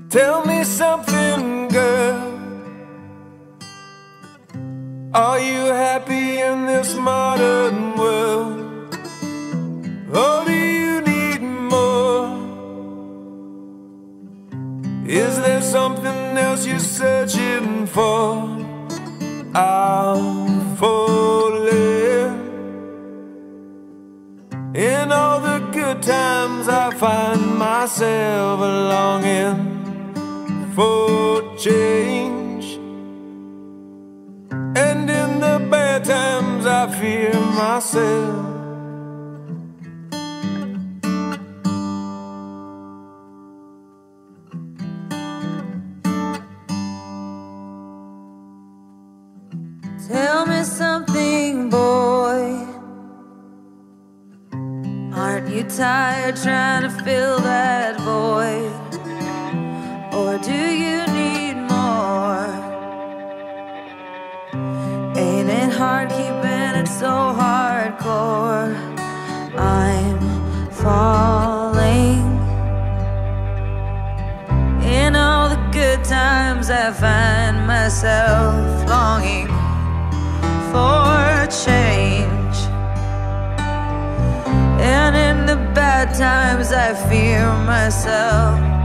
Tell me something, girl. Are you happy in this modern world? Or do you need more? Is there something else you're searching for? I'm falling. In all the good times I find myself longing for change, and in the bad times I fear myself. Tell me something, boy. Aren't you tired trying to fill that void? Or do you need more? Ain't it hard keeping it so hardcore? I'm falling. In all the good times I find myself longing for change, and in the bad times I fear myself.